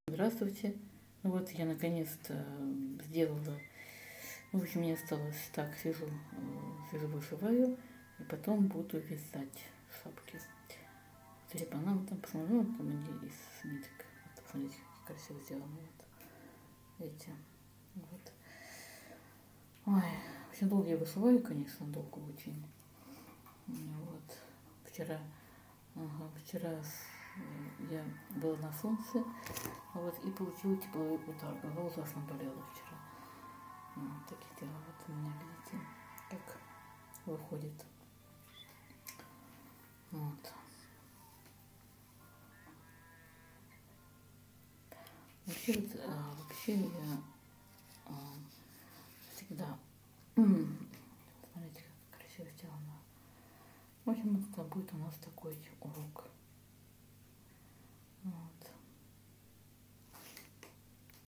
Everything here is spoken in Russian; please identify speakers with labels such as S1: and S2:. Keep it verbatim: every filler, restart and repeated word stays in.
S1: Здравствуйте. Ну вот я наконец-то сделала. В общем, мне осталось так, сижу, сижу, вышиваю, и потом буду вязать шапки. Кстати, по нам там посмотрю, там они из ниток. Вот, посмотрите, как красиво сделаны. Вот эти. Вот. Ой, очень долго я вышиваю, конечно, долго очень. Вот. Вчера, ага, вчера я была на солнце, вот, и получила тепловой удар. Голова ужасно болела вчера. Вот такие дела. Вот у меня, видите, как выходит. Вот. Вообще, вот, а, вообще я а, всегда... Смотрите, как красиво сделано. В общем, это будет у нас такой урок.